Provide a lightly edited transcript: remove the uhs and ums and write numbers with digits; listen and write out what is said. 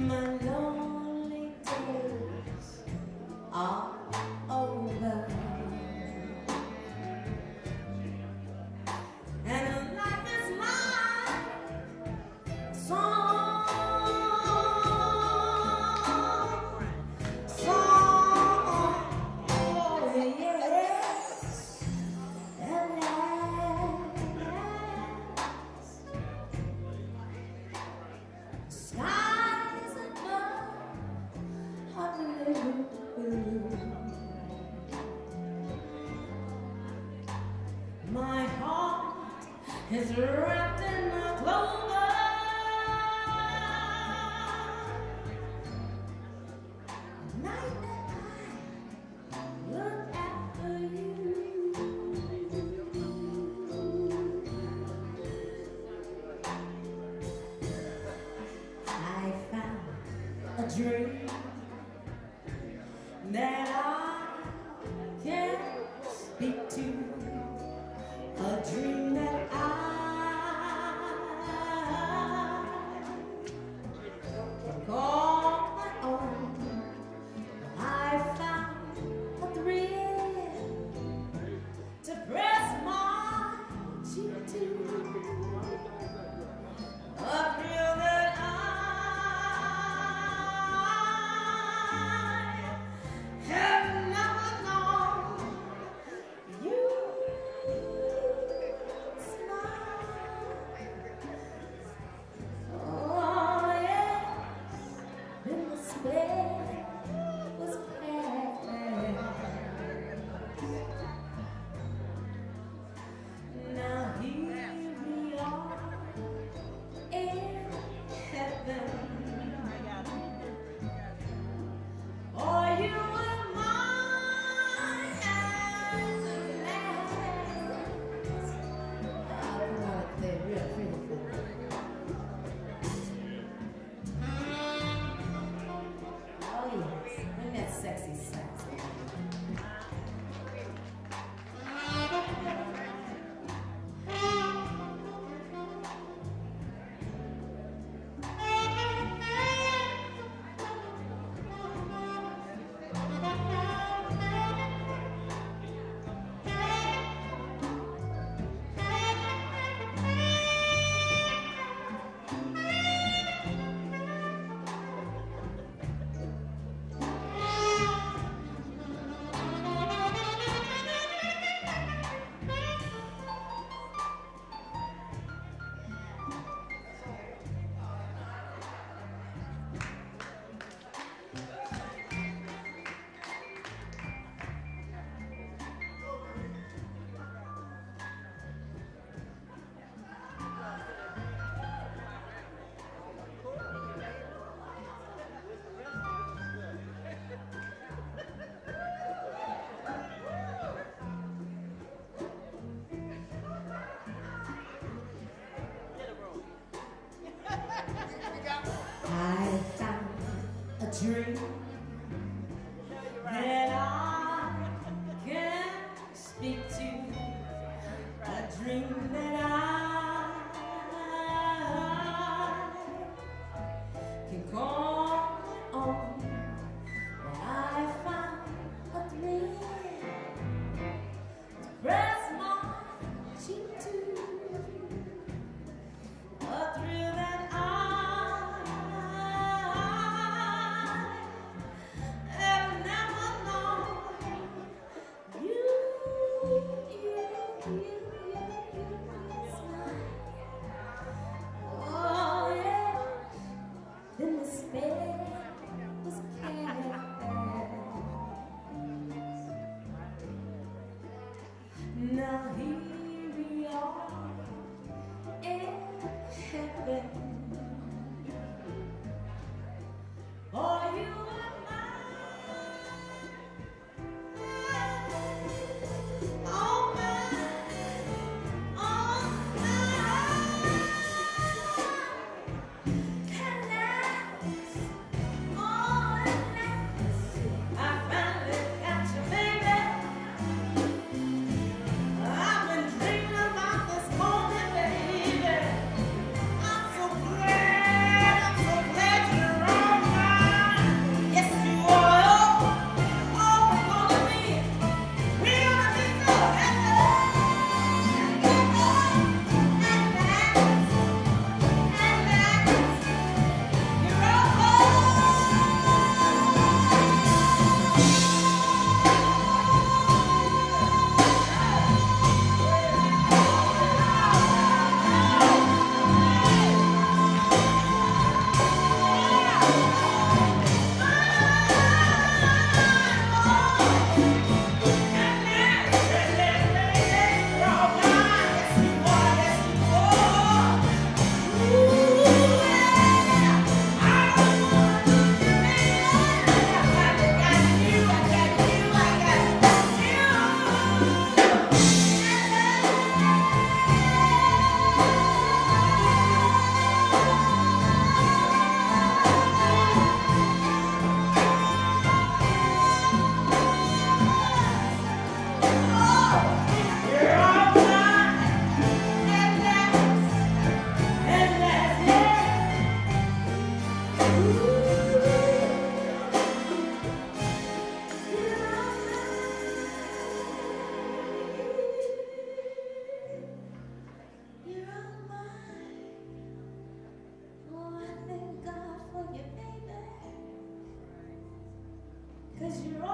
My lonely days are over, and life is my song, oh yes, at last. Skies above are blue. My heart is wrapped in my clover. Night that I look after you. I found a dream that I can speak to, a dream that I can call my own. I found a thrill to press my cheek to, a thrill that I have never known. You smile, oh yes, then the spell was cast. Now here we are in heaven. Oh, you and mine as a last. I want to play real beautiful. Oh yes, bring that sexy sax. I found a dream that I can speak to, a dream that I can call on. I found a thrill to press my cheek to, a thrill that I have never known. You smile. Oh yeah, then the spell was cast. Now here we are in heaven. Oh, you and mine. Oh, mine. Oh, mine. At last, oh, at last, I finally got you, baby. I've been dreaming about this moment, baby. I'm so Because you're